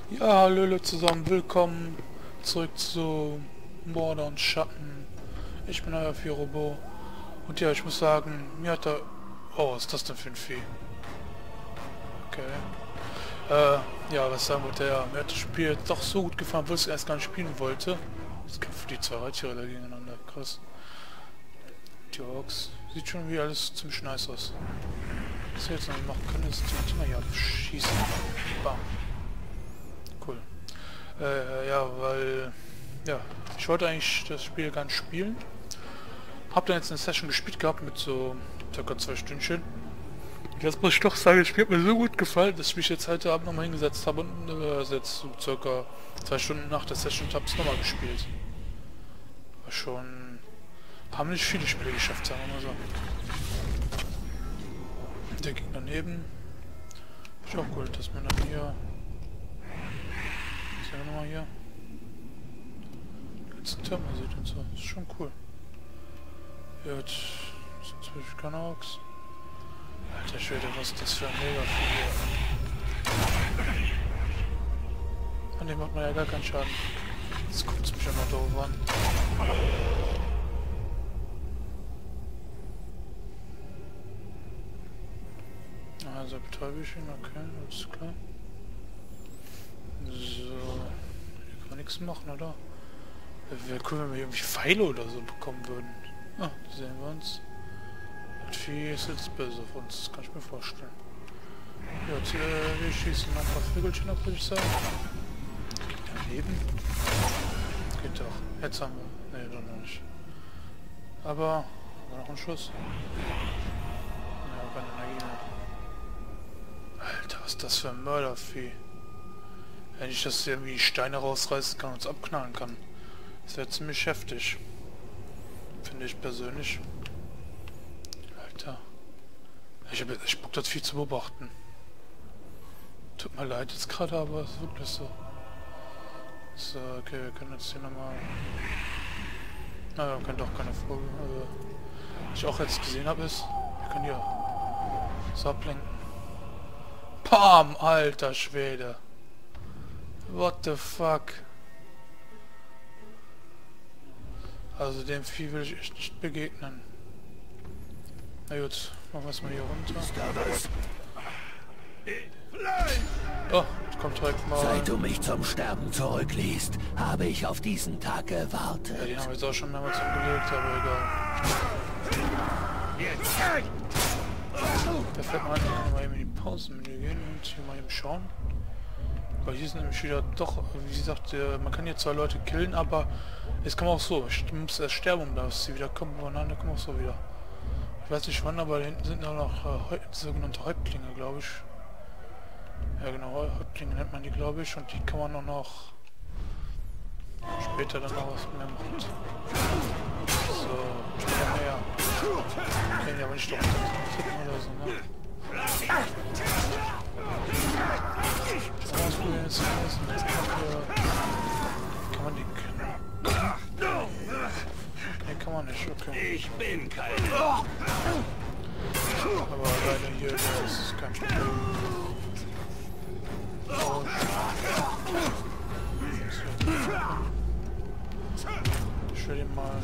Ja, hallo zusammen, willkommen zurück zu Morde und Schatten. Ich bin euer Robo. Und ja, ich muss sagen, mir hat er... Oh, was ist das denn für ein Vieh? Okay. Ja, was sagen wollte, ja, mir hat das Spiel jetzt doch so gut gefallen, obwohl ich es erst gar nicht spielen wollte. Jetzt kämpfen die zwei Reittiere da gegeneinander, krass. Die Orks. Sieht schon wie alles ziemlich nice aus. Was ich jetzt noch machen kann, ist die Dinger hier abschießen. Bam. Cool. Ja, weil... Ja, ich wollte eigentlich das Spiel gar nicht spielen. Hab dann jetzt eine Session gespielt gehabt mit so ca. 2 Stündchen. Jetzt muss ich doch sagen, das Spiel hat mir so gut gefallen, dass ich mich jetzt heute Abend nochmal hingesetzt habe und jetzt so ca. 2 Stunden nach der Session habe ich nochmal gespielt. War schon... Haben nicht viele Spiele geschafft, sagen wir mal so. Der Gegner daneben. Ist auch gut, dass man dann hier... Sehen wir nochmal hier. Letzten Türme sieht und so. Ist schon cool. Jetzt sind natürlich keine Orks. Alter Schwede, was ist das für ein Mega-Vieh. An dem hat man ja gar keinen Schaden. Jetzt guckt es mich immer doof an. Also betäube ich ihn, okay, alles klar. So, hier kann man nichts machen, oder? Wäre cool, wenn wir irgendwie Pfeile oder so bekommen würden. Ah, die sehen wir uns. Das Vieh ist jetzt böse auf uns, das kann ich mir vorstellen. Ja, jetzt, wir schießen noch ein paar Vögelchen ab, würde ich sagen. Daneben. Geht doch. Jetzt haben wir. Ne, doch noch nicht. Aber, war noch ein Schuss. Ja, keine Energie mehr. Alter, was ist das für ein Mördervieh? Wenn ich das irgendwie Steine rausreißen kann und uns abknallen kann. Das wäre ziemlich heftig. Finde ich persönlich. Alter. Ich habe jetzt echt Bock, das Vieh zu beobachten. Tut mir leid jetzt gerade, aber es ist wirklich so. So, okay, wir können jetzt hier nochmal... Na, wir können doch keine Vogel. Was ich auch jetzt gesehen habe ist, wir können hier so ablenken. Pam, alter Schwede. What the fuck? Also dem Vieh will ich echt nicht begegnen. Na gut, machen wir es mal hier runter. Oh, jetzt kommt direkt mal... Seit du mich zum Sterben zurückließt, habe ich auf diesen Tag Ja, gewartet. den haben wir jetzt auch schon mehrmals umgelegt, aber egal. Da fällt man an, mal eben in die Pausenmenü gehen und hier mal eben schauen. Weil hier sind nämlich wieder doch, wie gesagt, man kann hier 2 Leute killen, aber es kann auch so. Ich muss erst sterben, um dass sie wieder kommen, aber nein, da kommen auch so wieder. Ich weiß nicht wann, aber da hinten sind noch sogenannte Häuptlinge, glaube ich. Ja genau, Häuptlinge nennt man die, glaube ich, und die kann man auch noch später dann noch was mehr machen. So, ja, mehr. Okay, aber nicht doch tippen oder so, ne? Ausprobieren jetzt kann man die können? Ne, kann man nicht, okay. Ich bin kein... Aber leider hier, das ist kein Problem. Oh, ich will ihn mal...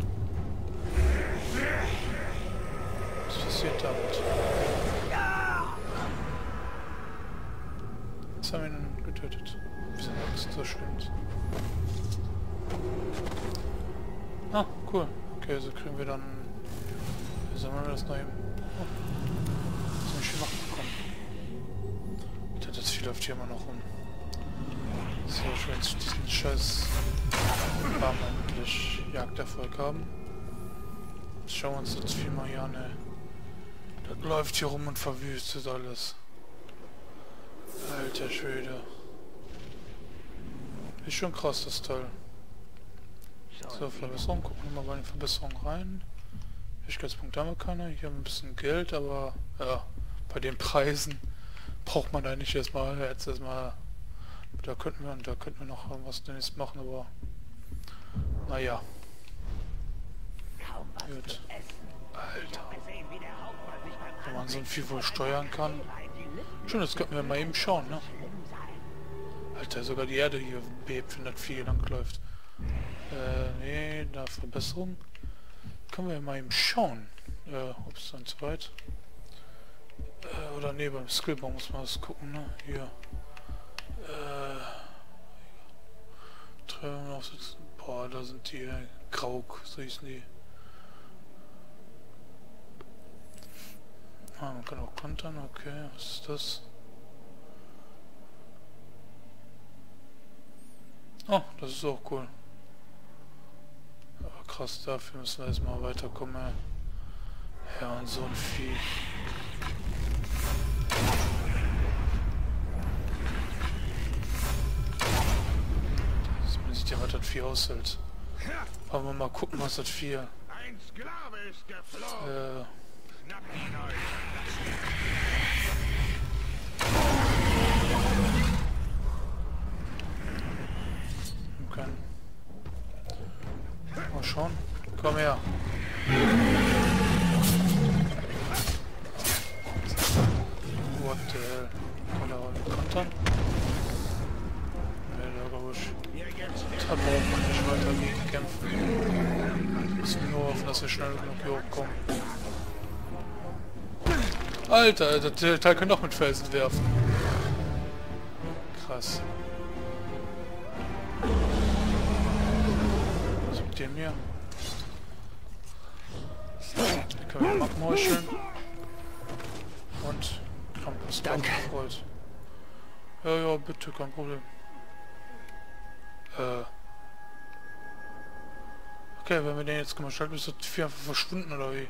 Was passiert damit? Jetzt haben wir ihn getötet. Wieso ist so schlimm? Ah, cool. Okay, so kriegen wir dann... Wie soll man das noch eben... Oh. So ein schön nachbekommen. Das Vieh läuft hier immer noch rum. So, ich will jetzt diesen scheiß Bam endlich Jagderfolg haben. Jetzt schauen wir uns das Vieh mal hier an, ey. Das läuft hier rum und verwüstet alles. Alter Schwede. Ist schon krass, das Teil. So, Verbesserung. Gucken wir mal bei den Verbesserungen rein. Fähigkeitspunkte haben wir keine. Hier haben wir ein bisschen Geld, aber ja, bei den Preisen braucht man da nicht erstmal. Jetzt erstmal. Da könnten wir noch was demnächst machen, aber naja. Gut. Alter. Wenn man so ein Vieh wohl steuern kann. Schön, das könnten wir mal eben schauen, ne? Alter, sogar die Erde hier bebt, wenn das Vieh langläuft. Nee, da Verbesserung. Können wir mal eben schauen. Ups, dann zu weit. Oder nee, beim Skillbaum muss man das gucken, ne? Hier. Boah, da sind die Grauk, so hießen die. Ah, man kann auch kontern, okay, was ist das? Oh, das ist auch cool. Aber krass, dafür müssen wir erstmal weiterkommen. Ja, und so ein Vieh. Man sieht ja, was das Vieh aushält. Aber mal gucken, was das Vieh... Ein Sklave ist geflohen. Schnapp ihn euch. Okay. Mal schauen. Komm her. What the hell? Kann er auch kontern? Ne, da glaube ich. Da braucht man nicht weiter gegen kämpfen. Wir müssen nur hoffen, dass wir schnell genug hier hochkommen. Alter, der Teil kann doch mit Felsen werfen. Krass. Was mit dem hier? Den können wir abmeucheln. Und Krampus. Danke. Freut. Ja, ja, bitte, kein Problem. Okay, wenn wir den jetzt gemacht haben, ist das Vieh einfach verschwunden, oder wie?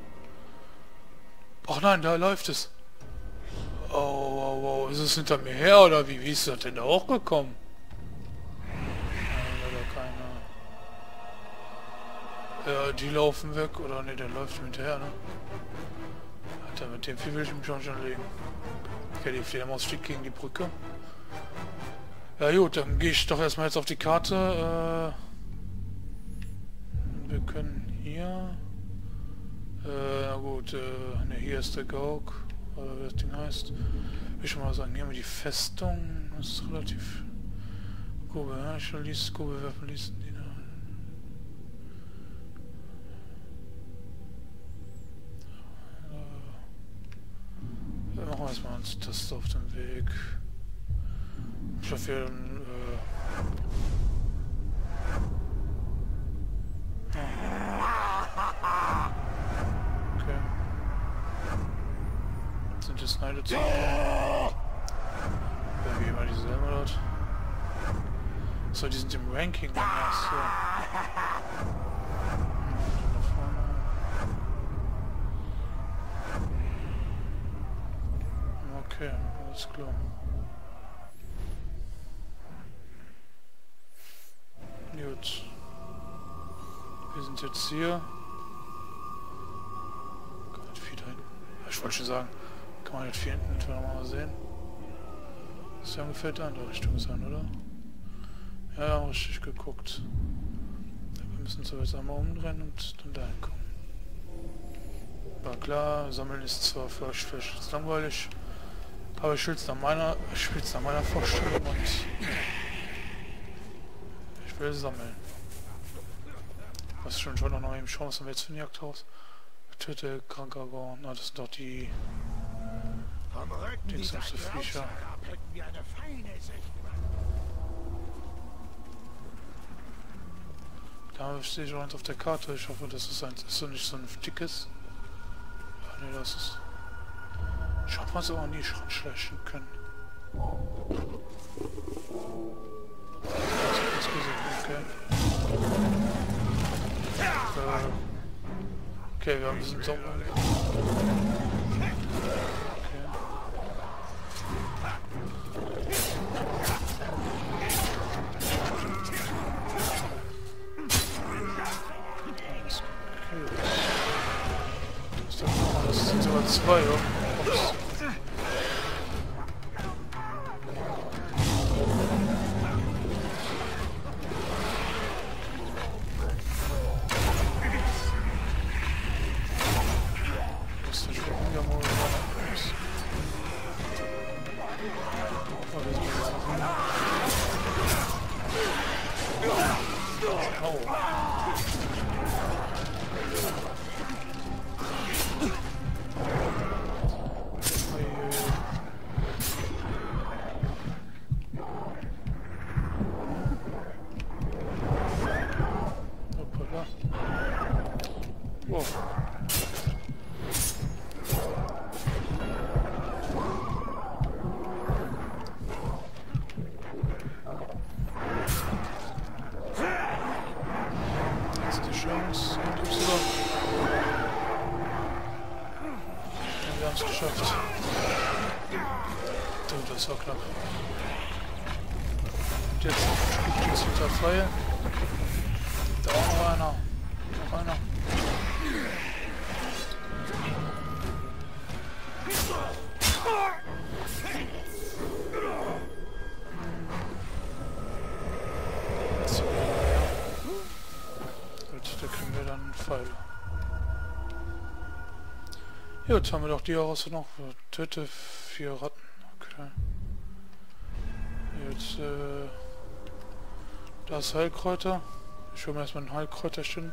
Ach nein, da läuft es. Oh, wow, wow. Ist es hinter mir her, oder wie? Wie ist das denn da hochgekommen? Ja, die laufen weg, oder ne, der läuft hinterher, ne? Alter, mit dem Vieh will ich mich auch nicht anlegen. Okay, die Fledermaus steht gegen die Brücke. Ja gut, dann gehe ich doch erstmal jetzt auf die Karte. Wir können hier... na gut, ne, hier ist der Gauk, oder wie das Ding heißt. Ich schon mal sagen, hier haben wir die Festung. Das ist relativ... Grube, ja, ich ließ Grube werfen, ließen die da. Wir machen erstmal uns das auf dem Weg. Ich hoffe, wir okay. Sind jetzt Neide zu wie immer dieselben dort. So, die sind im Ranking dann erst so. Okay, alles klar. Gut. Wir sind jetzt hier. Kann man das Vieh da hinten? Ich wollte schon sagen, kann man das Vieh hinten nochmal sehen? Das ist ja ungefähr da in der Richtung sein, oder? Ja, richtig geguckt. Wir müssen uns aber jetzt einmal umdrehen und dann dahin kommen. War klar, Sammeln ist zwar vielleicht langweilig, aber ich spiel's nach meiner Vorstellung und ich will sammeln. Was schon noch eben schauen, was haben wir jetzt für ein Jagdhaus? Töte kranker Gorn. Na, das sind doch die dingsumste Viecher. Da stehe ich auch eins auf der Karte. Ich hoffe, dass es eins ist und nicht so ein dickes. Ja, nee, das ist... Ich hab mal so auch nie schleichen können. Okay. Okay, wir haben diesen Sommer. Okay. Das sind sogar zwei, oder? Ups. Au. Hoppala. Wow. Chance. Und Y. Ja, wir haben es geschafft. Du, das war knapp. Und jetzt spielt es wieder Pfeil. Da auch noch einer. Noch einer. Da kriegen wir dann einen Pfeil. Ja, jetzt haben wir doch die Herausforderung noch. Töte 4 Ratten. Okay. Jetzt, da ist Heilkräuter. Ich hole mir erstmal ein Heilkräuterchen.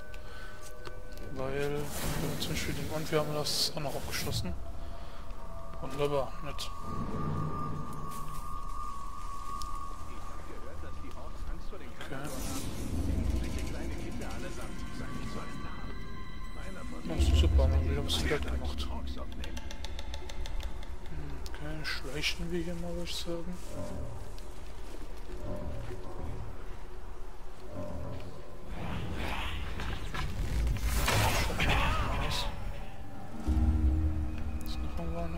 Weil, zum Beispiel den und wir haben das auch noch abgeschlossen. Wunderbar, nett. Okay. Das ist super, wir haben wieder ein bisschen Geld gemacht. Okay, schleichen wir hier mal, würde ich sagen. Ist noch irgendwo einer?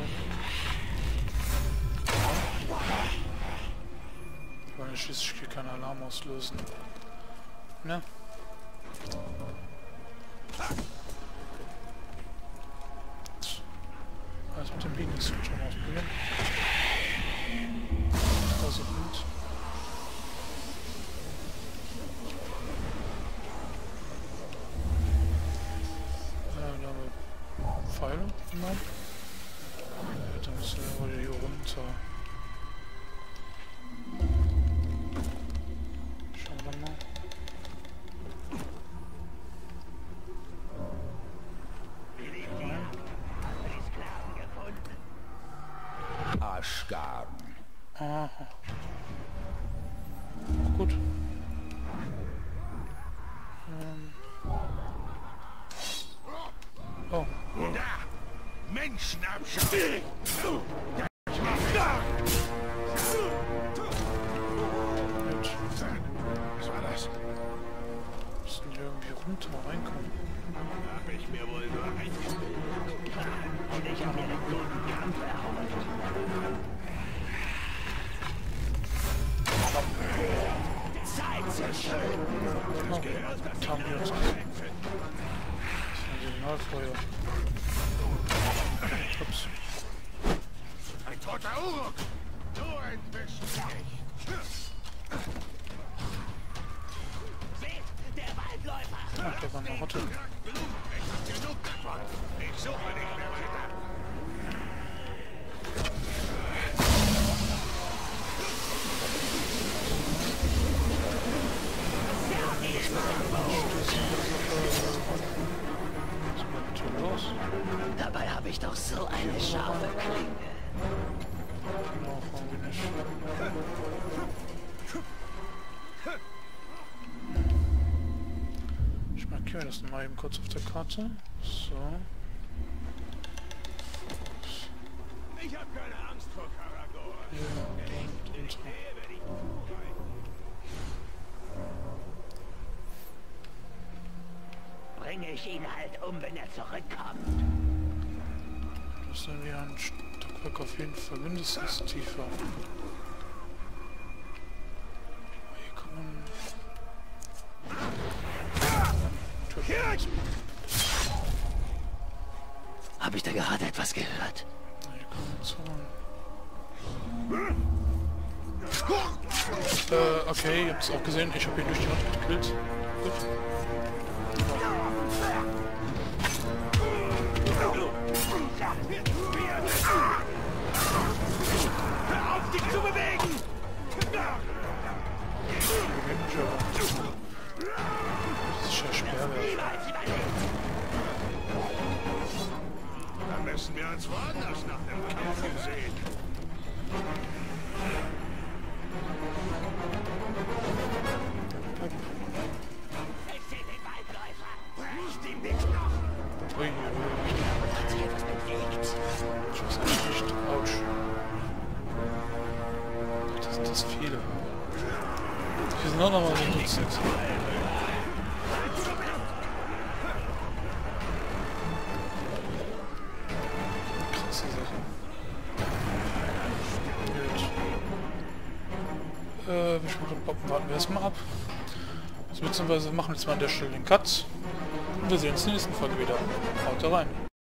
Ich wollte schließlich hier keinen Alarm auslösen. Ne? Also mit dem Lieblingsswitch schon ausprobieren. Das ist gut. Da haben wir Pfeile genommen. Dann müssen wir wieder hier runter. Schauen wir mal. Aschgarn. Aha. Gut. Oh. Menschenabschau! Was war das? Müssen hier irgendwie runter reinkommen. Hab ich mir wohl nur eingebildet. Und ich hab mir den guten Kampf erhofft. Zeit zu schön! Das gehört dazu. Haben wir uns das ist ein Signalfeuer. Ups. Ein toter Uruk! Du entwischst mich! Seht, der Waldläufer! Ach, da war eine Rotte. Ich hab genug davon! Ich suche nicht mehr weiter! Dabei habe ich doch so eine scharfe Klinge. Genau, irgendwie nicht. Ich markiere das mal eben kurz auf der Karte. So. Ich hab keine Angst vor Karagor! Hier und Bringe ich ihn halt um, wenn er zurückkommt. das sind wir ein Stockwerk auf jeden Fall mindestens tiefer. Hier kann man... Habe ich da gerade etwas gehört? Hier kann man so... okay, ihr habt es auch gesehen, ich habe ihn durch die Wand gekillt. Gut. Hör auf, dich zu bewegen! Autsch. Das sind das viele. Hier sind auch nochmal so Dutzend. Krasse Sache. Gut. Warten wir erstmal ab. Beziehungsweise machen wir jetzt mal an der Stelle den Cut. Und wir sehen uns in der nächsten Folge wieder. Haut rein.